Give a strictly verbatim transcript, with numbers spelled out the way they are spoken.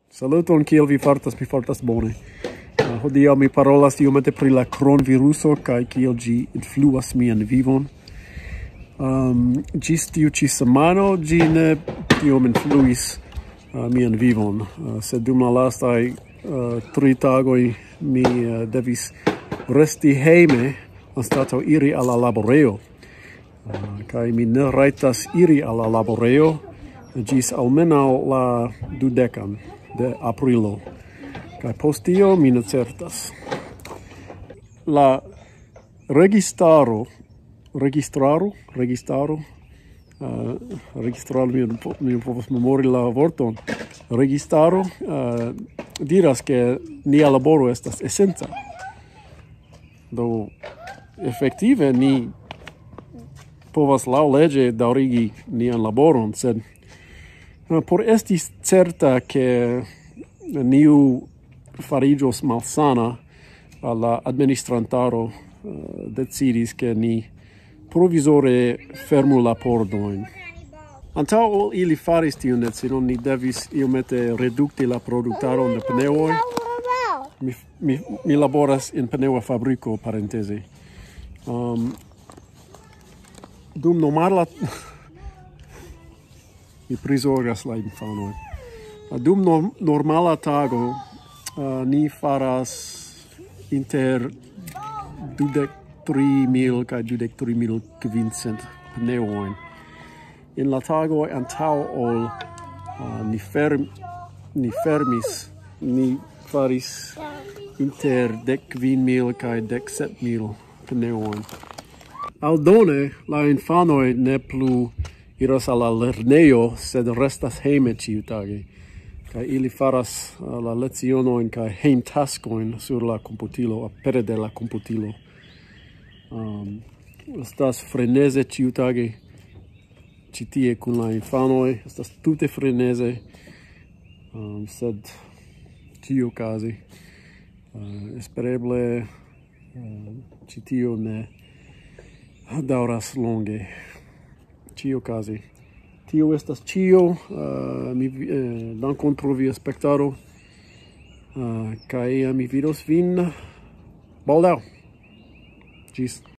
Saluton, kiel vi fartas, mi fartas bone. Uh, hodiaŭ mi parolas iomete pri la kronviruso kaj kiel ĝi influas mian vivon. Um, ĝis tiu ĉi semajno ĝi ne tiom influis uh, mian vivon, uh, sed dum la lastaj uh, tri tagoj mi uh, devis resti hejme anstataŭ iri al la laborejo. Uh, kaj mi ne rajtas iri al la laborejo ĝis almenaŭ la dudekan de aprilo. Kaj post tio mi ne certas. La registaro, registraro, registaro, uh, registraro, mi, mi povas memori la vorton, registaro uh, diras ke nia laboro estas esenca. Do, efektive ni povas laŭleĝe daŭrigi nian laboron, sed uh, por esti certa ke niu fariĝos malsana, la administrantaro uh, decidis ke ni provizore fermu la pordojn. Antaŭ ol ili faris tiun decidon, ni devis iomete redukti la produktaron de pneoj. Mi, mi, mi laboras en pneua fabriko, parenteze. Um, dum normala mi prizorgas la infanoj. Dum no, normala tago uh, ni faras inter dudek tri mil kaj dudek tri mil kvincent pneojn. En la tago antaŭ ol uh, ni, ferm, ni fermis, ni faris inter dek kvin mil kaj dek sep mil pneojn. Aldone la infanoj ne plu iras al la lernejo, sed restas hejme ĉiutage. Kaj ili faras uh, la lecionojn kaj hejmtaskojn sur la komputilo, apere de la komputilo. Um, estas freneze ĉiutage ĉi tie kun la infanoj, estas tute freneze, um, sed ĉiuokaze uh, espereble uh, ĉi tio ne daŭras longe. Ĉiuokaze. Tio estas ĉio, uh, mi eh, dankon pro via spektado, uh, kaj mi vidos vin baldaŭ. Ĝis.